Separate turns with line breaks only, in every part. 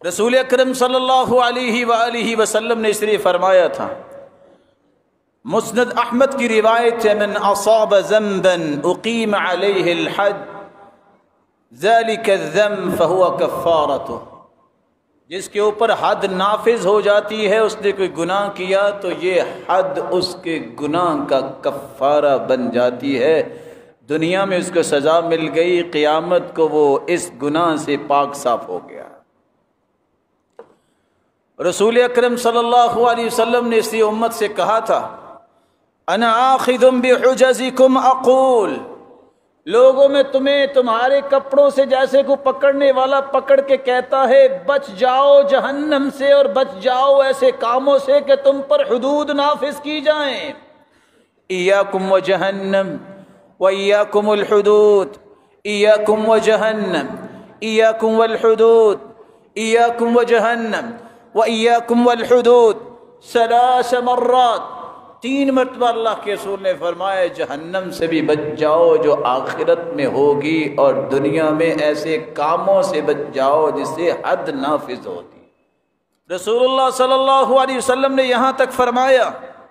رسول اکرم صلی اللہ علیہ وآلہ وسلم نے اس لیے فرمایا تھا، مسند احمد کی روایت ہے، من اصاب ذنبا اقیم علیہ الحد ذلك الذنب فهو کفارته، جس کے اوپر حد نافذ ہو جاتی ہے، اس نے کوئی گناہ کیا تو یہ حد اس کے گناہ کا کفارہ بن جاتی ہے۔ دنیا میں اس کو سزا مل گئی، قیامت کو وہ اس گناہ سے پاک صاف ہو گیا۔ رسول اکرم صلی اللہ علیہ وسلم نے اسی امت سے کہا تھا، انا آخذ بحجزکم اقول، لوگوں میں تمہیں تمہارے کپڑوں سے جیسے کو پکڑنے والا پکڑ کے کہتا ہے بچ جاؤ جہنم سے اور بچ جاؤ ایسے کاموں سے کہ تم پر حدود نافذ کی جائیں، ایاکم وجہنم وایاکم الحدود، ایاکم وجہنم، ایاکم والحدود، ایاکم وجہنم وَإِيَّاكُمْ وَالْحُدُودِ، 3 مرات، 3 مرتبہ اللہ کے رسول نے فرمایا جہنم سے بھی بچ جاؤ جو آخرت میں ہوگی، اور دنیا میں ایسے کاموں سے بچ جاؤ جس سے حد نافذ ہوتی۔ رسول اللہ صلی اللہ علیہ وسلم نے یہاں تک فرمایا،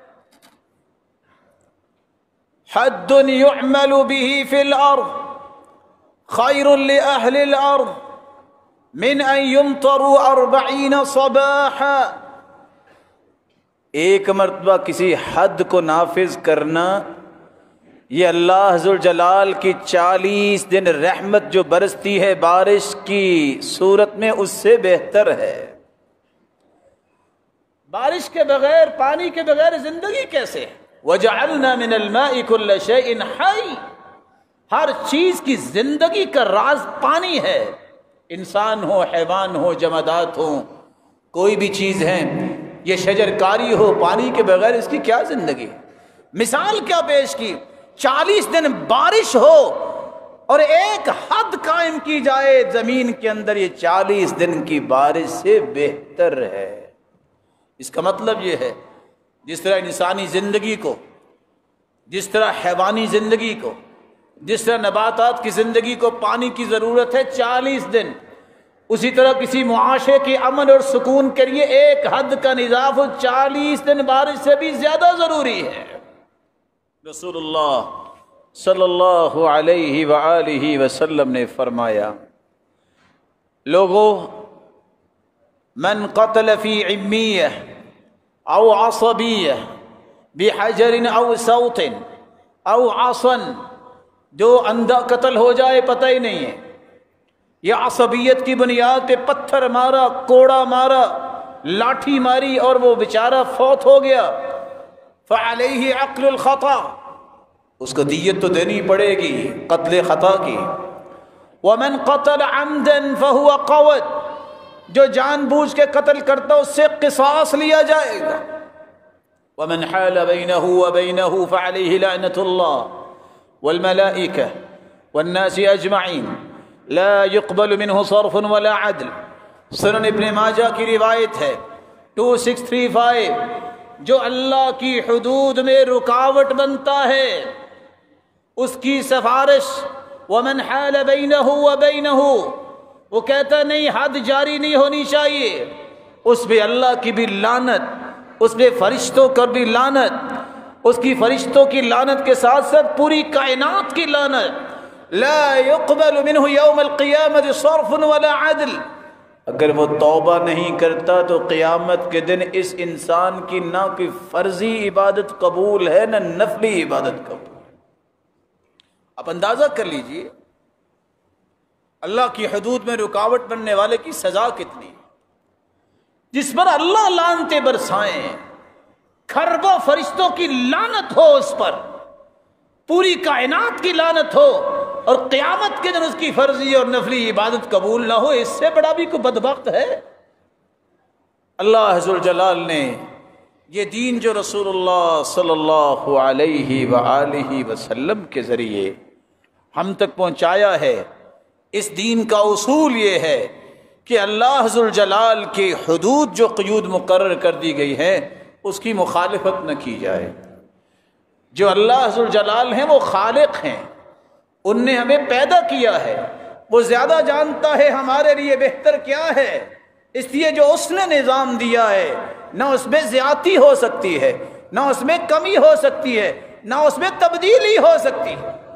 حد يعمل به في الأرض خير لأهل الأرض من ان يمطروا 40 صباحا، ایک مرتبہ کسی حد کو نافذ کرنا یہ اللہ ذوالجلال کی 40 دن رحمت جو برستی ہے بارش کی صورت میں اس سے بہتر ہے۔ بارش کے بغیر، پانی کے بغیر زندگی کیسے؟ وَجَعَلْنَا مِنَ الْمَاءِ كُلَّ شَيْءٍ حَيٍّ، ہر چیز کی زندگی کا راز پانی ہے، انسان ہو، حیوان ہو، جمادات ہو، کوئی بھی چیز ہے، یہ شجرکاری ہو، پانی کے بغیر اس کی کیا زندگی؟ مثال کیا پیش کی، 40 دن بارش ہو اور ایک حد قائم کی جائے زمین کے اندر، یہ 40 دن کی بارش سے بہتر ہے۔ اس کا مطلب یہ ہے جس طرح انسانی زندگی کو، جس طرح حیوانی زندگی کو، جس طرح نباتات کی زندگی کو پانی کی ضرورت ہے 40 دن، اسی طرح کسی معاشرے کے امن اور سکون کے لیے ایک حد کا نظام 40 دن بارش سے بھی زیادہ ضروری ہے۔ رسول اللہ صلی اللہ علیہ وآلہ وسلم نے فرمایا، لوگو من قتل فی عمیہ او عصبیہ بحجر او صوت او عصا، جو اندھا قتل ہو جائے پتہ ہی نہیں ہے، یا عصبیت کی بنیاد پہ پتھر مارا، کوڑا مارا، لاٹھی ماری اور وہ بیچارہ فوت ہو گیا، فعلیہ عقل الخطا، اس کو دیت تو دینی پڑے گی قتل خطا کی۔ ومن قتل عمدا فہو قوت، جو جان بوجھ کے قتل کرتا اس سے قصاص لیا جائے گا۔ ومن حال بینہ وبینہ فعلیہ لعنۃ اللہ والملائکہ والناس اجمعین لا يقبل منه صرف ولا عدل، سنن ابن ماجہ کی روایت ہے 2635، جو اللہ کی حدود میں رکاوٹ بنتا ہے اس کی سفارش، ومن حال بینہ وبینہ، وہ کہتا نہیں حد جاری نہیں ہونی چاہیے، اس پہ اللہ کی بھی لعنت، اس پہ فرشتوں کا بھی لعنت، اس کی فرشتوں کی لعنت کے ساتھ ساتھ پوری کائنات کی لعنت، لا يقبل منه يوم القیامت صرف ولا عدل، اگر وہ توبہ نہیں کرتا تو قیامت کے دن اس انسان کی نہ کوئی فرضی عبادت قبول ہے نہ نفلی عبادت قبول۔ آپ اندازہ کر لیجئے اللہ کی حدود میں رکاوٹ بننے والے کی سزا کتنی ہے، جس پر اللہ لعنتیں برسائیں، کھربوں فرشتوں کی لعنت ہو اس پر، پوری کائنات کی لعنت ہو، اور قیامت کے دن اس کی فرضی اور نفلی عبادت قبول نہ ہو، اس سے بڑا بھی کوئی بدبخت ہے؟ اللہ ذوالجلال نے یہ دین جو رسول اللہ صلی اللہ علیہ وآلہ وسلم کے ذریعے ہم تک پہنچایا ہے، اس دین کا اصول یہ ہے کہ اللہ ذوالجلال کی حدود جو قیود مقرر کر دی گئی ہے اس کی مخالفت نہ کی جائے۔ جو اللہ ذوالجلال ہیں وہ خالق ہیں، ان نے ہمیں پیدا کیا ہے، وہ زیادہ جانتا ہے ہمارے لیے بہتر کیا ہے، اس لیے جو اس نے نظام دیا ہے نہ اس میں زیادتی ہو سکتی ہے، نہ اس میں کمی ہو سکتی ہے، نہ اس میں تبدیلی ہو سکتی ہے۔